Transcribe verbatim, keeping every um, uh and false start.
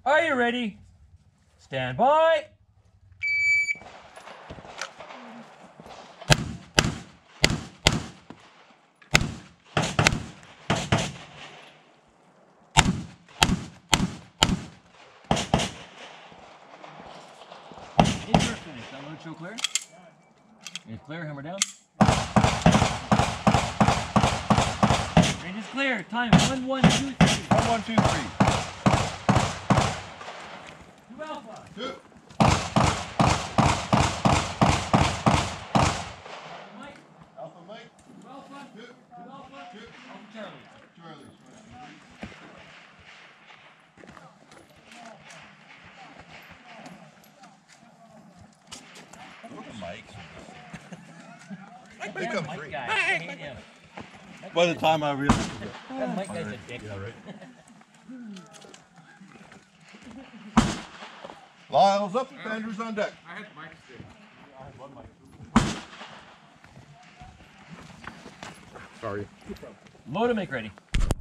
Are you ready? Stand by. Indoor finish. That load show clear? It's clear. Hammer down. Range is clear. Time one one two three. One one two three. Two alpha. Two. Mike. Alpha Mike. Two alpha. Two. Two alpha. Two. Alpha Charlie. Charlie. Look at Mike. They come Mike free. guy. I hate him. By the time I realized it. That Mike guy's a dick. Yeah, right. Lyle's up, defenders on deck. I had Mike's stick. I had one Mike. Sorry. Load and make ready.